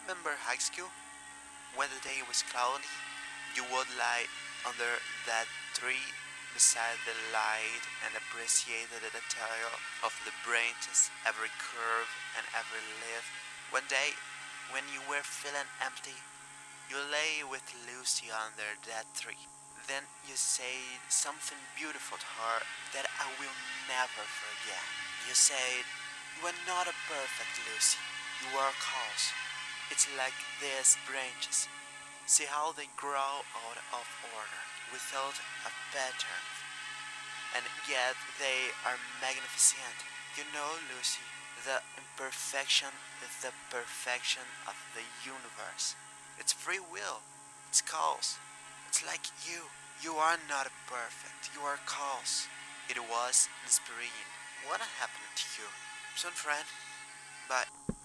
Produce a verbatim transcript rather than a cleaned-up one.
remember high school? When the day was cloudy, you would lie under that tree beside the light and appreciate the detail of the branches, every curve and every leaf. One day, when you were feeling empty, you lay with Lucy under that tree. Then you said something beautiful to her that I will never forget. You said, "You are not a perfect Lucy. You are a cause. It's like these branches. See how they grow out of order, without a pattern. And yet they are magnificent. You know, Lucy, the imperfection is the perfection of the universe. It's free will. It's cause. It's like you. You are not perfect. You are cause." It was inspiring. What happened to you? Soon, friend. Bye.